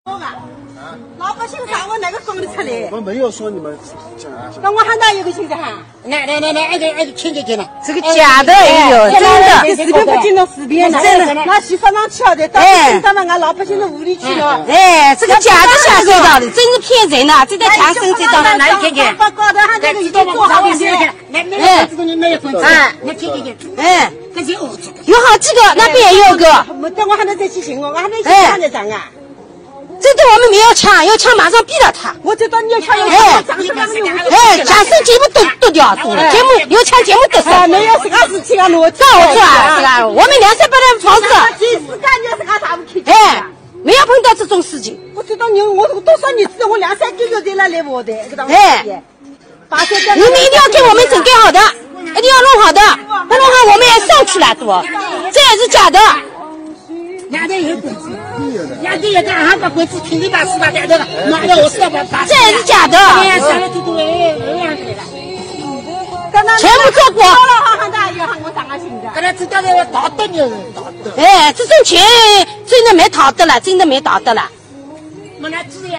老百姓啥我哪个讲得出来？ 我没有说你们假。 那我喊哪有个姓的哈？ 来，听见了。 这个假的也有，真的。 视频不进到视频了， 真的。 那媳妇上跳的，到现在嘛，俺老百姓都无理取闹。 哎，这个假的瞎说道的，真是骗人呐！这在强生这道哪里看看？ 把高头喊这个已经做好了。 来，这个你没有分来听。 哎， 这些有好几个，那边也有个。 没等我还能再去寻我还能去看得上啊。 这个我们没有抢，要抢马上毙了他。 我知道你要抢， 强生节目都掉，节目有抢节目得手。 没有这个事情啊，我照我做啊，这个我们2、300人房子。 几十干你是干啥不去？ 哎，没有碰到这种事情。 我知道你，我多少年知道我2、3个月在那来我的，这个哎，你们一定要给我们整改好的，一定要弄好的，不弄好我们也上去了，多，这也是假的。 两头有鬼子，两头有个俺把鬼子听你把是吧？两头了，妈的，我是要把这也是假的。 哎，想了嘟， 全部做过。 刚才知道的逃得呢，逃得。 哎，这种钱真的没逃得了，真的没逃得了。 没来资源。